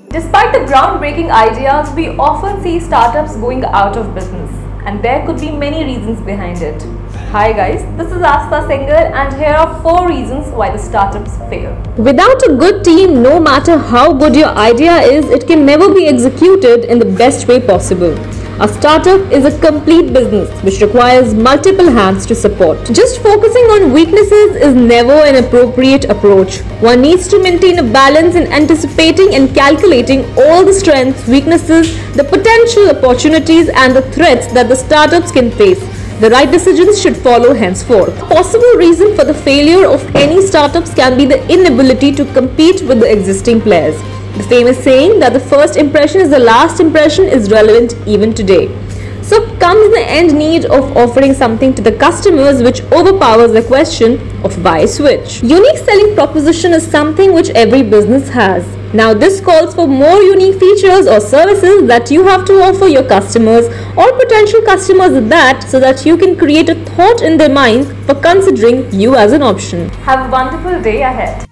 Despite the groundbreaking ideas, we often see startups going out of business, and there could be many reasons behind it. Hi guys, this is Asta Sengar, and here are 4 reasons why the startups fail. Without a good team, no matter how good your idea is, it can never be executed in the best way possible. A startup is a complete business which requires multiple hands to support. Just focusing on weaknesses is never an appropriate approach. One needs to maintain a balance in anticipating and calculating all the strengths, weaknesses, the potential opportunities and the threats that the startups can face. The right decisions should follow henceforth. A possible reason for the failure of any startups can be the inability to compete with the existing players. The famous saying that the first impression is the last impression is relevant even today. So comes the end need of offering something to the customers which overpowers the question of why switch. Unique selling proposition is something which every business has. Now this calls for more unique features or services that you have to offer your customers or potential customers at that, so that you can create a thought in their minds for considering you as an option. Have a wonderful day ahead.